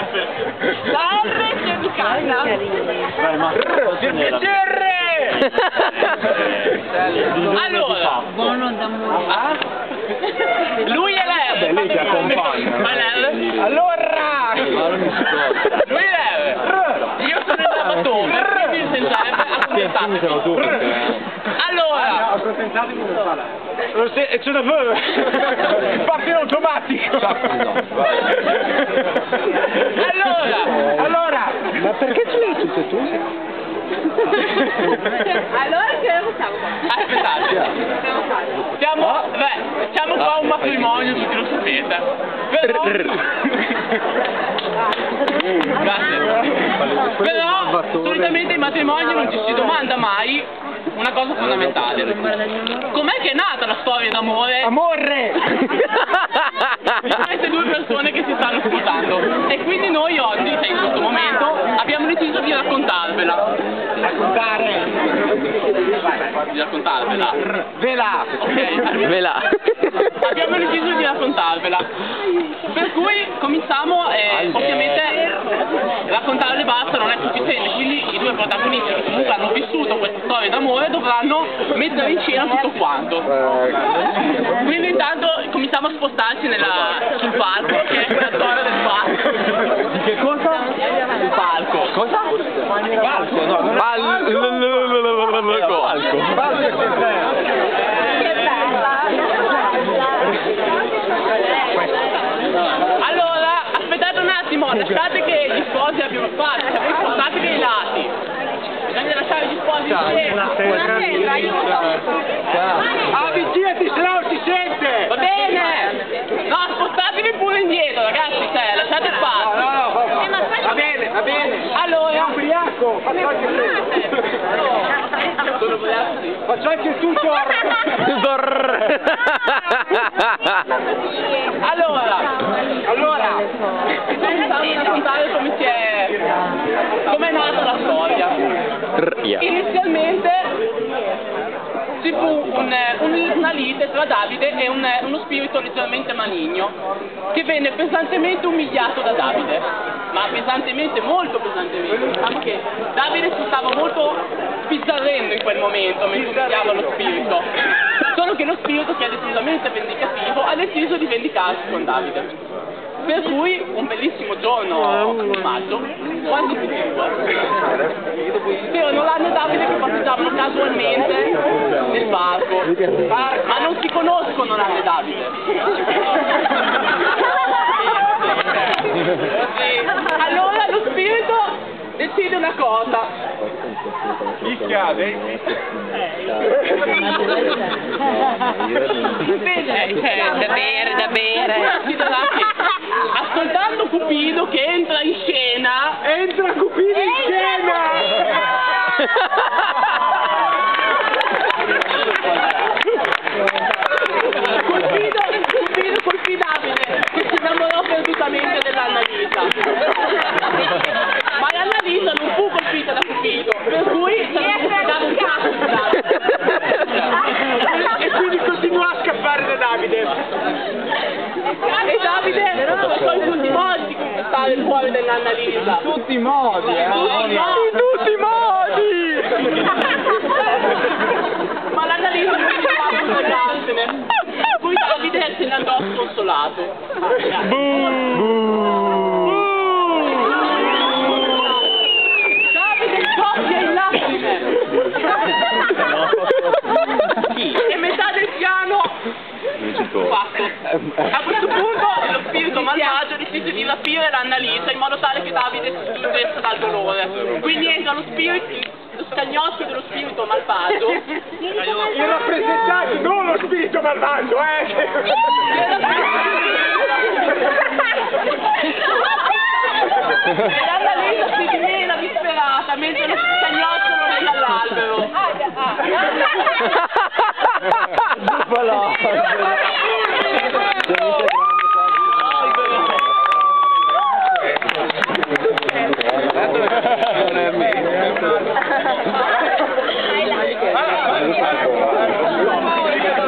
La R c'è di casa. Il piacere! Allora, Buono da morire. lui è lei. Lei ti accompagna. Ma lei? Allora! Lui è lei. Io sono il lavatore, quindi sentirebbe accontentato. Allora, c'è da voi! Parte in automatico! allora, ma perché ce l'hai tutte tu? Allora che facciamo? aspettate. Facciamo qua un matrimonio, tutti lo sapete. Però... Grazie. Però solitamente ai matrimoni non ci si domanda mai una cosa fondamentale. Com'è che è nata la storia d'amore Amore! di queste due persone che si stanno sposando? E quindi noi oggi, in questo momento, abbiamo deciso di raccontarvela. Di raccontarvela. Vela! Ok? Vela. Abbiamo deciso di raccontarvela. Per cui cominciamo ovviamente raccontarle basta non è sufficiente, quindi i due protagonisti che comunque hanno vissuto questa storia d'amore dovranno mettere in scena tutto quanto. Quindi intanto cominciamo a spostarci sul palco, che è quella zona del palco. Di che cosa? Il palco. Cosa? Palco, no, non è palco. Allora, aspettate un attimo, lasciate che gli sposi abbiano spazio, spostatevi ai lati. Bisogna lasciare gli sposi insieme. Avvicinati, se no si sente! Va bene! No, spostatevi pure indietro, ragazzi, lasciate spazio. Va bene, va bene. Allora, Ubriaco, faccio anche tu. sono ubriaco. Faccio anche tu, Allora, iniziamo a raccontare come è nata la storia. Inizialmente ci fu una lite tra Davide e uno spirito leggermente maligno che venne pesantemente umiliato da Davide, ma pesantemente, molto pesantemente. Diciamo che Davide si stava molto spizzarrendo in quel momento mentre umiliava lo spirito, solo che lo spirito, che è decisamente vendicativo, ha deciso di vendicarsi con Davide. Per cui un bellissimo giorno di maggio, quando tutti e due c'erano Lana e Davide che passeggiavano casualmente nel parco, ma non si conoscono Lana e Davide. Allora lo spirito decide una cosa. Chi scade? Da bere. Ascoltando Cupido che entra in scena. Entra Cupido in scena! Cupido colpì Davide, che si innamorò perdutamente dell'Annalisa. Ma l'Annalisa non fu colpita da Cupido, per cui dava un cazzo di Davide. E quindi continuò a scappare da Davide. E Davide cercò in tutti i modi di conquistare il cuore dell'Annalisa. In tutti i modi, In tutti i modi! Ma l'Annalisa non riusciva a consolartene. Poi Davide se ne andò sconsolato. Davide scoppia in lacrime. E metà del piano fatto. A questo punto lo spirito malvagio decise di rapire l'Annalisa in modo tale che Davide si giungesse dal dolore. Quindi entra lo scagnozzo dello spirito malvagio. Il rappresentante, non lo spirito malvagio, E l'Annalisa si dimena disperata mentre lo scagnozzo lo lega all'albero.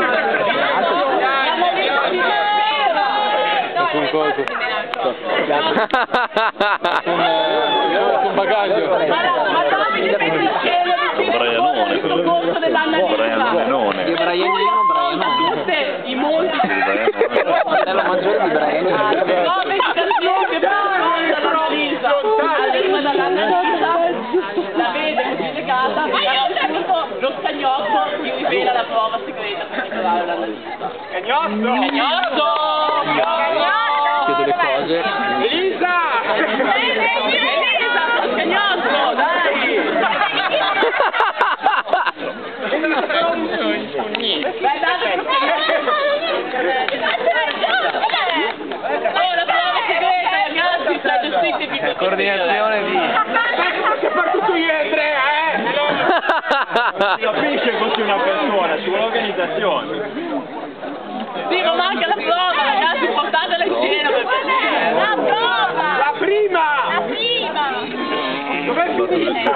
Con cosa? Con bagaglio. Ma Davide vede le scene Brianone. sul corso dell'analisi. Brianone. Di Brianino, Brianone. Tutte i molti Fratello maggiore di Brianino. 9 citazioni che partono dall'analisa arriva dall'analisa, la vede così legata, e a un punto lo scagnozzo gli rivela la prova segreta per titolare l'analista. Cagnozzo! Chiedo le cose. Elisa! Elisa, scagnozzo, dai! Dai, date la prova segreta, ragazzi, sta gestite Coordinazione di... Che fa tutto io e Andrea, Si capisce fosse una persona, ci vuole organizzazione. Sì, ma manca la prova, ragazzi, portatela in scena per favore. La prova! La prima! La prima! Dov'è finita?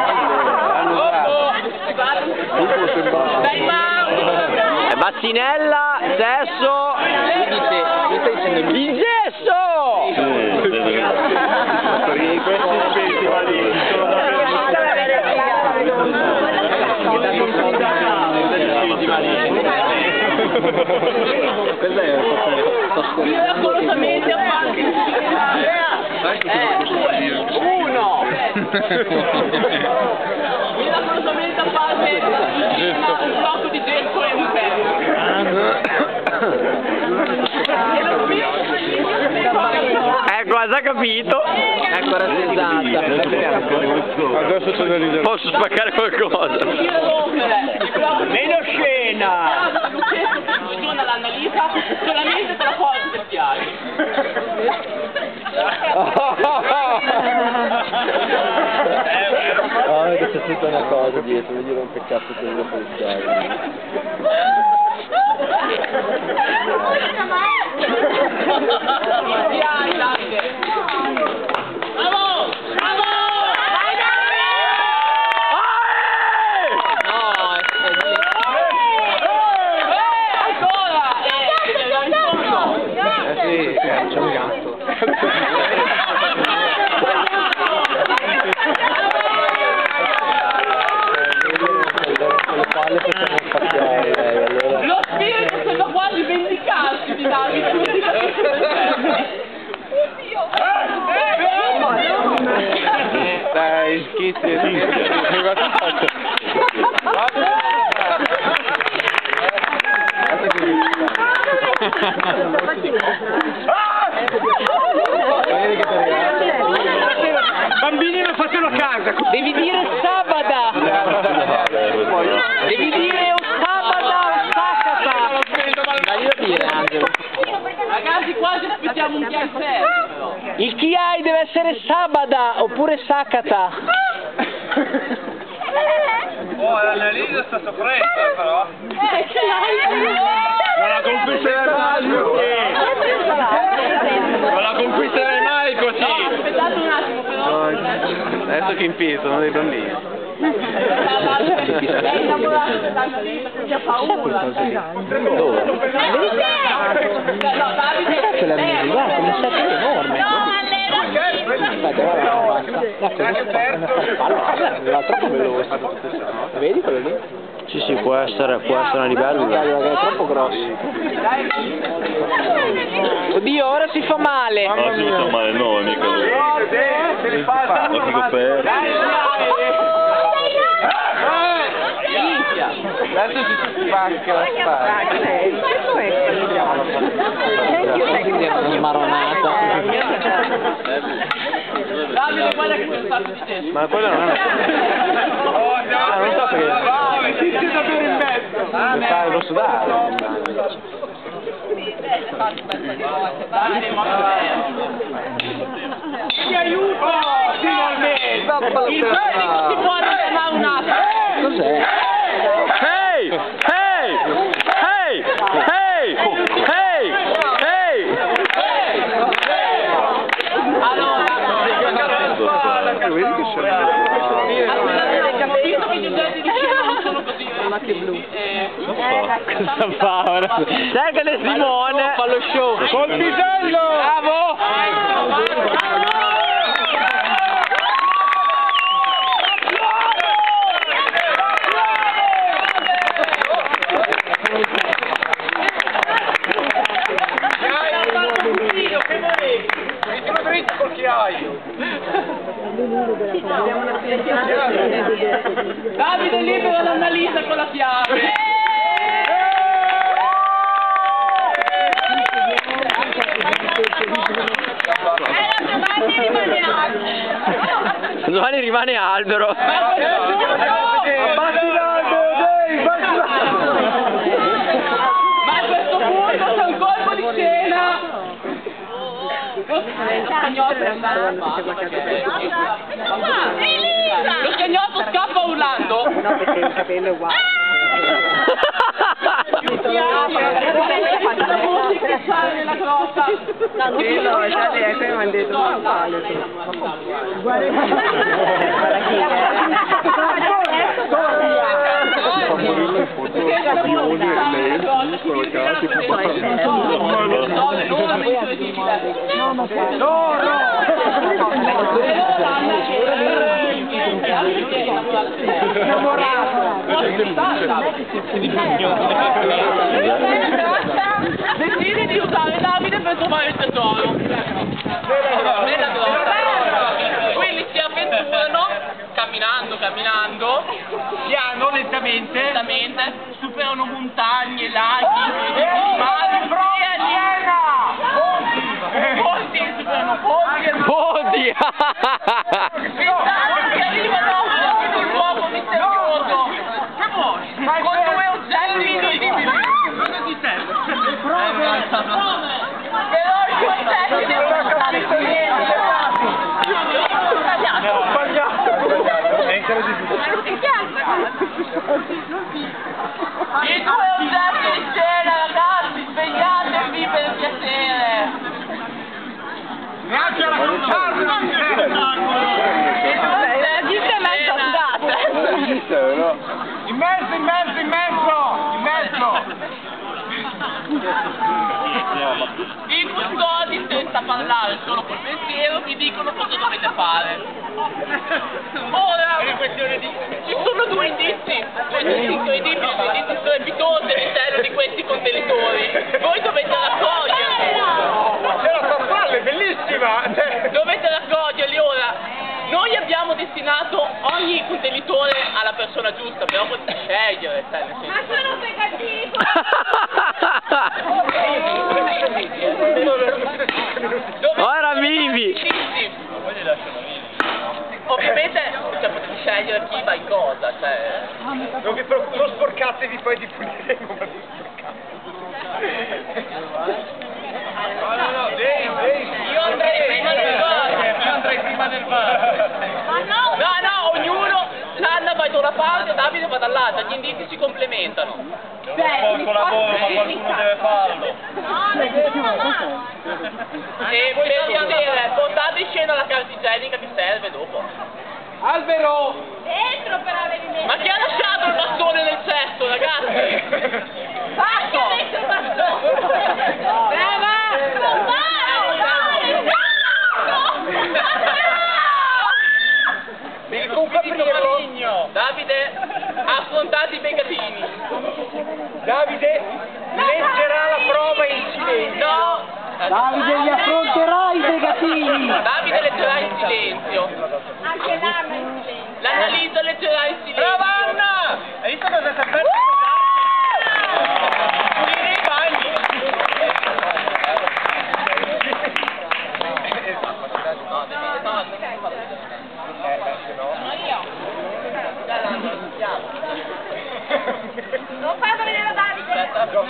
Dai, Mauro! Bassinella, sesso... Il gesso! Perché questi festivali sono Miracolosamente appare in uno! Miracolosamente appare in cima un blocco di gesso e un Ecco, ha già capito. Ecco, rattrazzata. Adesso c'è da ridere. Posso spaccare qualcosa? Meno scena! Funziona l'analisa solamente per la cosa speciale. Che c'è tutta una cosa dietro, non gli rompe il cazzo per il poliziale. Dai, Davide! Bravo! Bravo! Dai, Davide! Ancora! Sì, c'è un gatto. Lo spirito sembra quasi vendicarsi di Davide, non si capisce perché. Dai, schizzi. Bambini, non fatelo a casa! Devi dire sabada! Devi dire o sabada o sacata! Meglio dire, Angelo. Ragazzi, quasi aspettiamo un chiasso però. Il chi hai deve essere sabada oppure sacata. Oh, l'analisi sta soffrendo, però. Ma la conquisterai mai così! Ma la conquisterai mai così! No, aspettate un attimo però. Adesso che impiso, sono dei bambini. È innamorato dell'analista, perché ha paura. Dove? No, Davide, C'è la musica, guarda, come un sacco enorme. Aspetta, guarda, è troppo veloce. Vedi quello lì? Sì, sì, può essere una libellula. È troppo grosso. Oddio, ora si fa male. No, si fa male, no, mica lui. Ma si coperto. Adesso si spacca la spalla. Una maronata. Davide, guarda che ti sta succedendo. Ma quella non è una... non so perché... Tizio da bere in mezzo! Devo sudare. Ti aiuto! Finalmente! Il medico si può richiamare un attimo. Cos'è? Hey! Hey! Hey! Hey! Hey! Hey! Allora, visto che gli oggetti di scena non sono così blu. Cosa fa ora? Cercate Simone! Fa lo show! Col pisello! Bravo! Davide libera l'Annalisa con la chiave. Giovanni rimane albero. Abbatti l'albero, dai, abbatti l'albero. Ma a questo punto c'è un colpo di scena. Lo scagnotto scappa urlando. No, perché il capello è uguale. La musica che sale nella grotta. No, io mi hanno detto uguale. Decidi di usare Davide per trovare il tesoro nella grotta. Quindi si avventurano camminando piano, lentamente superano montagne, laghi, mari, ponti, superano ponti pensando che arrivano in un luogo misterioso. Che vuoi? Con due oggetti invisibili. Cosa ti serve? Però gli oggetti devono stare insieme. I due oggetti in scena, ragazzi, svegliatevi per piacere. Neanche la contarla! In mezzo! I custodi, senza parlare, solo col pensiero, vi dicono cosa dovete fare. Ora, ci sono due indizi incredibili, due indizi strepitosi all'interno di questi contenitori. Voi dovete raccoglierli. C'è la farfalla, è bellissima! Dovete raccoglierli ora. Noi abbiamo destinato ogni contenitore alla persona giusta, però potete scegliere, nel senso. Ma sono negativo! Ora vivi! Ovviamente potete scegliere chi va in cosa, cioè. Non sporcatevi, poi vi puniremo per non sporcate. No, Dave. Io andrei prima del bar. No, ognuno, Sanna va da una parte, Davide va dall'altra, gli indizi si complementano. Con la bomba, qualcuno deve farlo. E per piacere, portate in scena la carta igienica che serve dopo. Albero! Dentro per avere dentro! Ma chi ha lasciato il bastone nel cesso, ragazzi? Faccia adesso il bastone! Brava! Non Devi comunque aprirlo! Davide, affrontate i begatini. Davide leggerà la prova in silenzio. No! Davide li affronterà i begatini! Davide leggerà in silenzio. Anche l'anno in silenzio. L'Annalisa leggerà in silenzio. Brava Anna! Hai visto cosa ti ha fatto? Pulire i bagni! Non farlo vedere a Davide!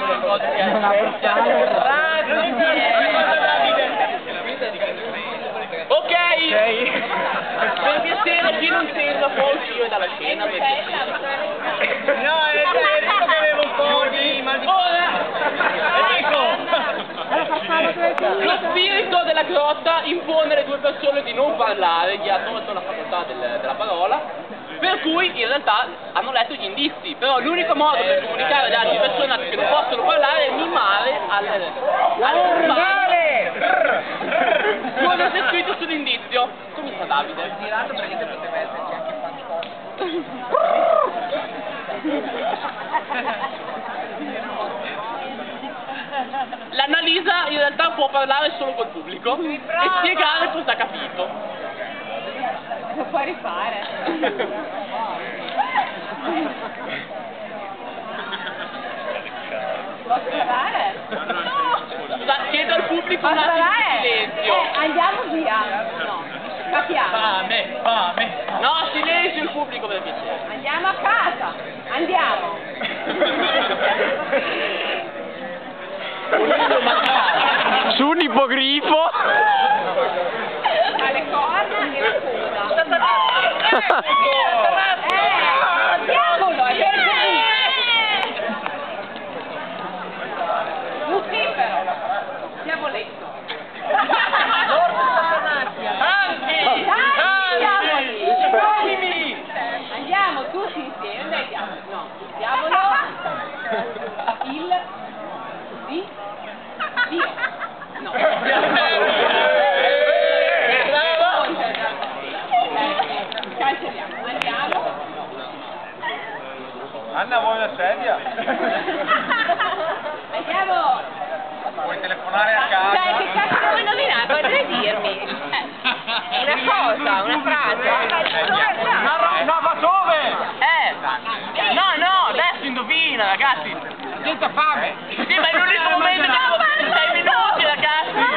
Ok! Per piacere, chi non sembra poi uscire dalla scena, per piacere. No, Enrico che aveva un po' di mal di Lo spirito della grotta impone alle due persone di non parlare, gli ha tolto la facoltà della parola, per cui in realtà hanno letto gli indizi, però l'unico modo per comunicare alle altre persone che non possono parlare è mimare al cosa c'è scritto sull'indizio. Comincia Davide. Girato perché poteva esserci anche La L'Annalisa in realtà può parlare solo col pubblico e spiegare cosa ha capito. Lo puoi rifare. Posso parlare? Chiedo al pubblico un attimo di silenzio. Andiamo via. No, capiamo. Fame. No, silenzio il pubblico per piacere. Andiamo a casa. Andiamo. Su un ippogrifo. Ha le corna e la coda. Diavolo, è Lucifero. Diavoletto. Andiamo tutti insieme. Andiamo. No, il diavolo. Dio. No. Cancelliamo. Andiamo. Anna, vuoi una sedia? Andiamo. Vuoi telefonare a casa? Dai, che cazzo vuoi nominare? Potrei dirmi. Una cosa, una frase. No, ma dove? No, adesso indovina, ragazzi. Senza fame. Sì, ma in un unico momento che devo fare 6 minuti, ragazzi.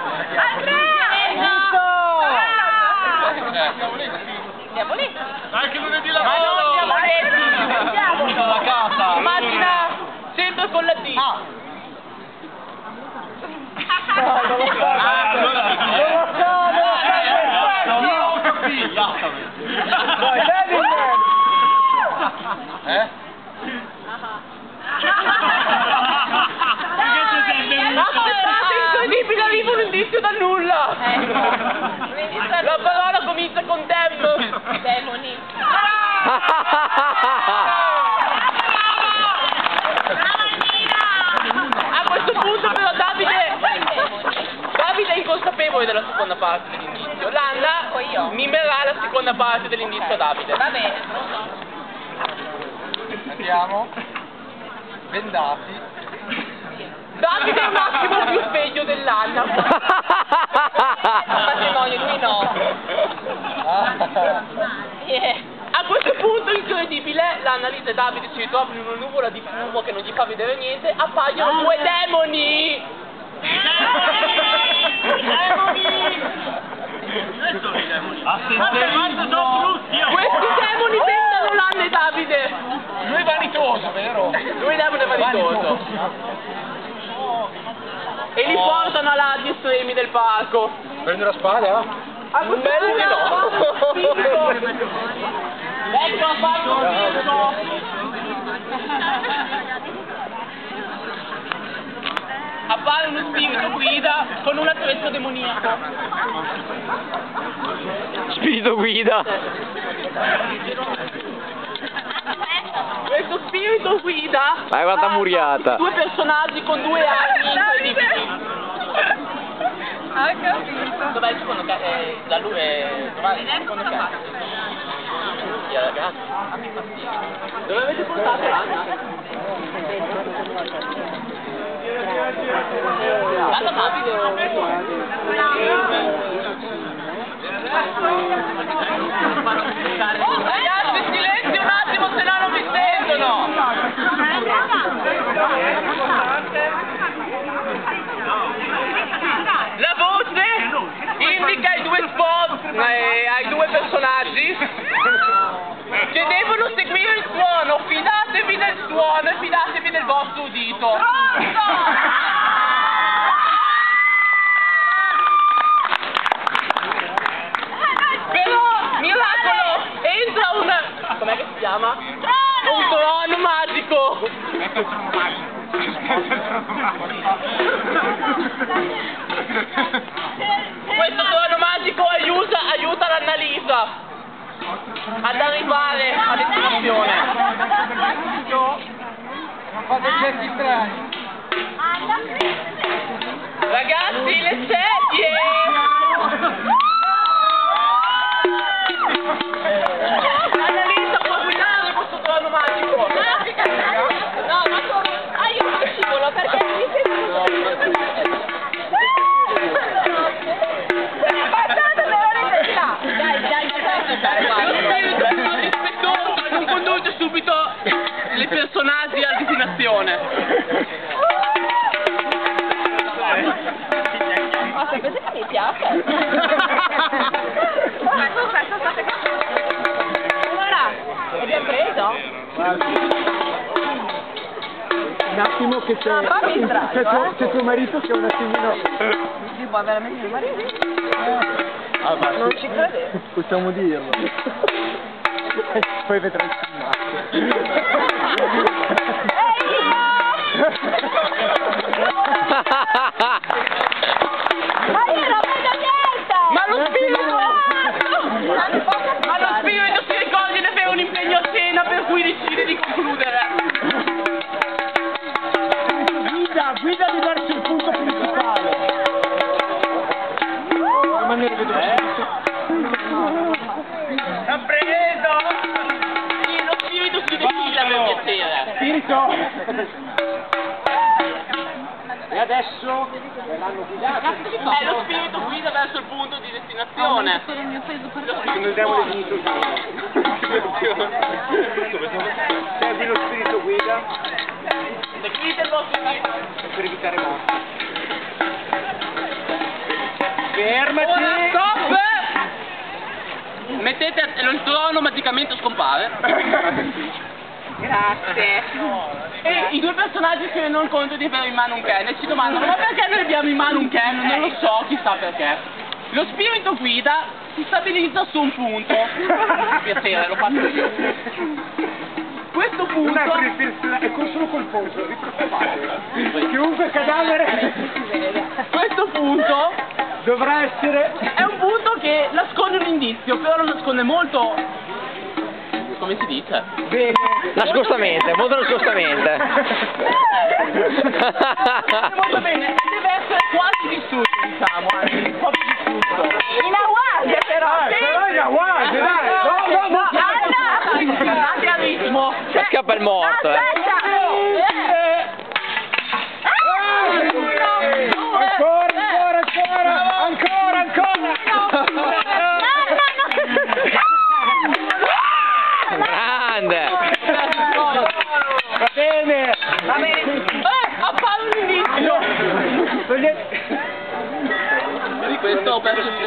Diavoletto. Anche lunedì Ma lavoro. non diavoletti. La casa. Immagina sempre con la D. Non ho capito. Aspettate, incredibile, arriva un indizio da nulla. La parola comincia con dem. Demoni. A questo punto però Davide è inconsapevole della seconda parte dell'indizio. L'Anna mimerà la seconda parte dell'indizio a Davide. Va bene. Andiamo. Bendati. Davide è un attimo più sveglio dell'Anna. Matrimonio, lui no. A questo punto incredibile, l'Annalisa e Davide si ritrovano in una nuvola di fumo che non gli fa vedere niente, appaiono due demoni! Questi demoni tentano l'Anna e Davide! Lui è vanitoso, vero? Lui demone vanitoso. E li portano a lati estremi del parco. Prendi la spada? Bello di no! Ecco, ha fatto appare uno spirito guida con un attrezzo demoniaco. Spirito guida. Questo spirito guida Vai, guarda muriata. due personaggi con due armi incredibili. Ha capito. Dov'è il secondo cazzo? La luce è... Dov'è il secondo cazzo? Ragazzi, dove avete portato l'Anna? Guarda Davide. Ragazzi, silenzio un attimo, se no non mi sentono. La voce indica ai due spot, ai due personaggi che devono seguire il suono. Fidatevi del suono e fidatevi del vostro udito. Però, miracolo, entra un... com'è che si chiama? Un trono magico. Questo trono magico aiuta l'Annalisa ad arrivare a destinazione. Non fate gesti strani. Ragazzi, le sedie! Annalisa può guidare questo trono magico! No, ma come? Io non scivolo perché mi sento... destinazione. Oh, sapete che mi piace? Allora, abbiamo preso? Un attimo che c'è... c'è tuo marito che è un attimino... Si può veramente mio marito? Non ci credevo. Possiamo dirlo. Poi vedrai il filmato. Ma io non vedo niente! Ma lo spirito si ricorda di avere un impegno a cena per cui decide di concludere. Guidali verso il punto principale. Rimanere vedo. L'ha preso! Sì, lo spirito si decide per piacere. Spirito! E adesso verranno guidati. Lo spirito guida verso il punto di destinazione. Non diamo le diminuzioni. Servi lo spirito guida Seguite il vostro spirito. per evitare morti. Fermati! Ora stop! Mettete il trono, magicamente scompare. Grazie. E i due personaggi si rendono conto di avere in mano un cannon e ci domandano: ma perché noi abbiamo in mano un cannon? Non lo so, chissà perché. Lo spirito guida si stabilizza su un punto. Piacere, lo faccio io. Questo punto è solo colposo, vi preoccupate. Chiunque cadavere questo punto dovrà essere... è un punto che nasconde un indizio, però lo nasconde molto, come si dice? Bene. Nascostamente, molto nascostamente. Molto bene, deve essere quasi distrutto, diciamo, anzi, un po' più distrutto. In aguasia però! Però in aguasia, dai! No! Andate a ritmo. Scappa il morto, Grande! Va bene! Va bene. Appare un indizio. Di questo ho perso il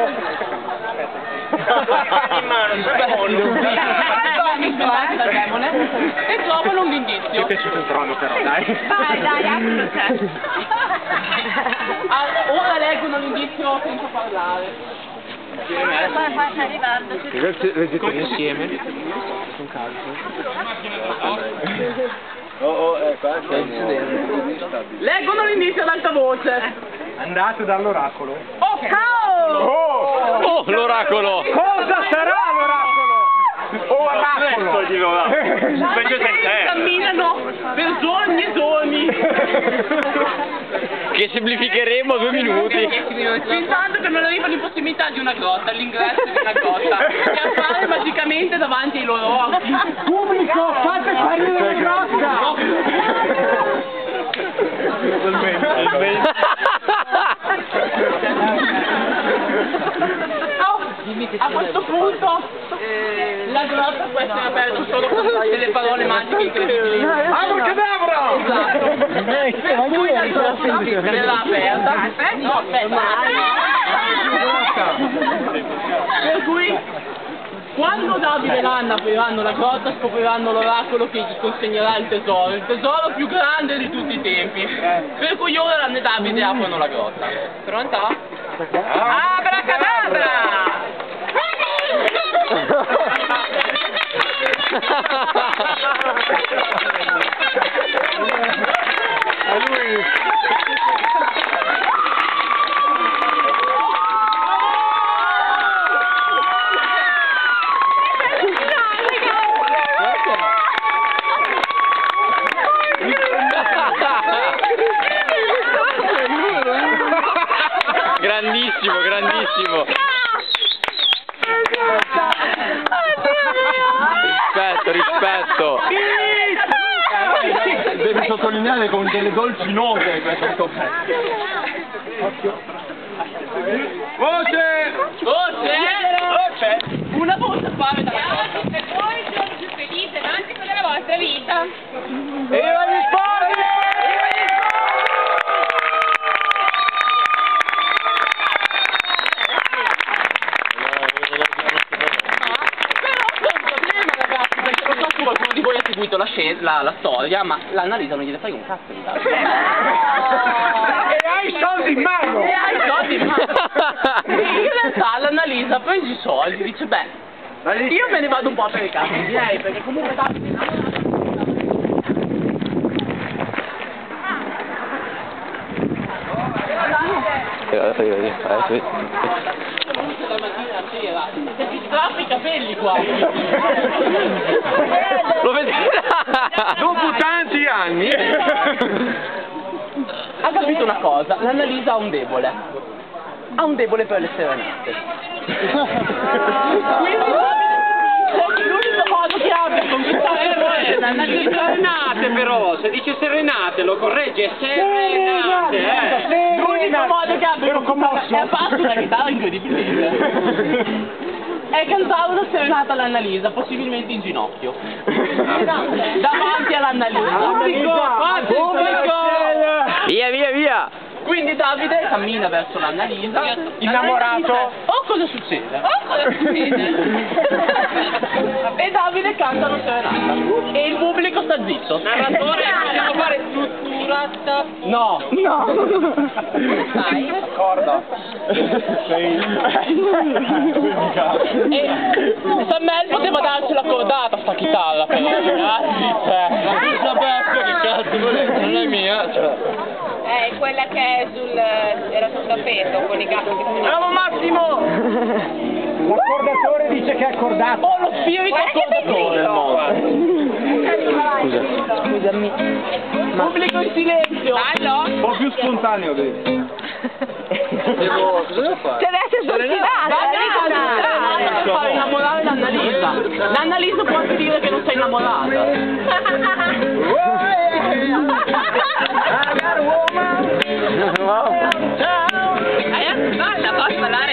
demone e trovano un indizio. piaciuto un trono però, dai! Dai, altro c'è. Ora leggono l'indizio senza parlare. Fai arrivando. Leggete insieme. Con calcio. Leggono l'indizio ad alta voce. Andate dall'oracolo. Oh cavolo! Oh, l'oracolo! Cosa sarà l'oracolo? Oracolo! Camminano per giorni e giorni. Che semplificheremo a 2 minuti. Pensando che non arrivano in prossimità di una grotta, all'ingresso di una grotta, che appare magicamente davanti ai loro occhi. Pubblico, fate apparire la grotta! A questo punto la grotta può essere aperta solo con delle parole magiche incredibili. Abracadabra! Esatto. Per cui la grotta verrà aperta. No, aspetta. Per cui quando Davide e Anna apriranno la grotta scopriranno l'oracolo che gli consegnerà il tesoro più grande di tutti i tempi. Per cui ora Anna e Davide aprono la grotta. Pronta? Abracadabra! A lui! Grandissimo, grandissimo. Rispetto. Devi sottolineare con delle dolci note questo. Voce! Voce! Una voce appare dalla grotta. E voi siete più felici avanti con la vostra vita. E io seguito la storia, ma l'Annalisa non gliene frega un cazzo di tanto. E hai i soldi in mano! E hai i soldi in mano! In realtà l'Annalisa prende i soldi, dice beh, io me ne vado un po' per i cazzi miei, perché comunque tanto... Si strappa i capelli qua! Lo vedete? Dopo tanti anni! Ha capito una cosa, l'Annalisa ha un debole. Ha un debole per le serenate. Quindi l'unico modo che ha per conquistare Dice serenate però, se dice serenate lo corregge, serenate, L'unico modo che ha per conquistare è farsi una chitarra incredibile. È cantare una serenata all'Annalisa, possibilmente in ginocchio. Davanti all'Annalisa. Pubblico! Via, via, via! Quindi Davide cammina verso l'Annalisa, Innamorato. Oh, cosa succede? E Davide canta una serenata. E il pubblico sta zitto. Narratore, possiamo fare strutturata? No. Sai? Corda. E Samuel poteva darci la cordata sta chitarra però, ragazzi. Che cazzo volete? Non è mia, cioè. Quella che era sul tappeto con i gatti che Bravo Massimo! L'accordatore dice che è accordato. Oh, lo spirito accordatore! Scusami. Pubblico in silenzio! Un po' più spontaneo, vedi? Cosa devo fare? Deve essere sortinato! Per fare innamorare l'Annalisa. L'Annalisa può anche dire che non sei innamorata. Balla, basta ballare